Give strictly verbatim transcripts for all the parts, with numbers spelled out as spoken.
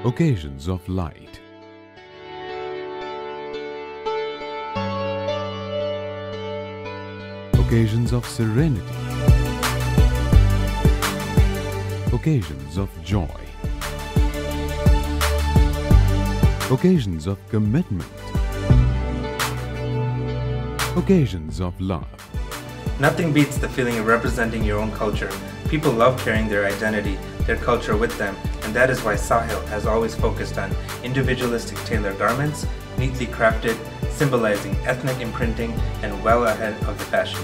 Occasions of light. Occasions of serenity. Occasions of joy. Occasions of commitment. Occasions of love. Nothing beats the feeling of representing your own culture. People love carrying their identity, their culture with them, and that is why Sahil has always focused on individualistic tailored garments, neatly crafted, symbolizing ethnic imprinting and well ahead of the fashion.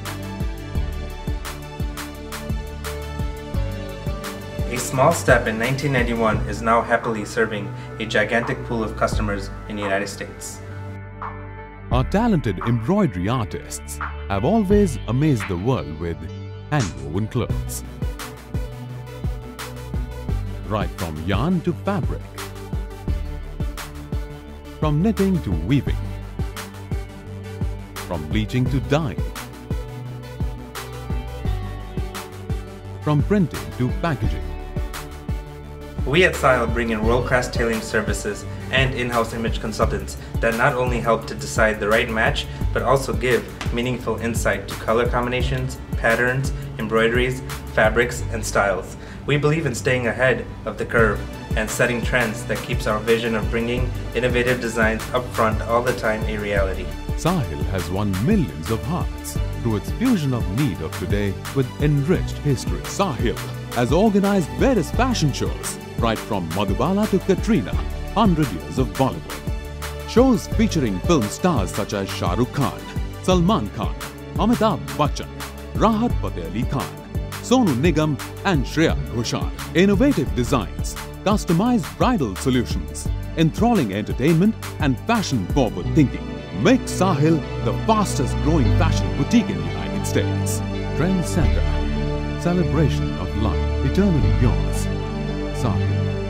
A small step in nineteen ninety-one is now happily serving a gigantic pool of customers in the United States. Our talented embroidery artists have always amazed the world with hand-woven clothes. Right from yarn to fabric, from knitting to weaving, from bleaching to dyeing, from printing to packaging. We at Sahil bring in world-class tailoring services and in-house image consultants that not only help to decide the right match, but also give meaningful insight to color combinations, patterns, embroideries, fabrics, and styles. We believe in staying ahead of the curve and setting trends that keeps our vision of bringing innovative designs up front all the time a reality. Sahil has won millions of hearts through its fusion of need of today with enriched history. Sahil has organized various fashion shows, right from Madhubala to Katrina, one hundred years of Bollywood. Shows featuring film stars such as Shah Rukh Khan, Salman Khan, Amitabh Bachchan, Rahat Fateh Ali Khan, Sonu Nigam and Shreya Ghoshal. Innovative designs, customized bridal solutions, enthralling entertainment and fashion-forward thinking make Sahil the fastest growing fashion boutique in the United States. Trend Center, celebration of life, eternally yours. Sahil.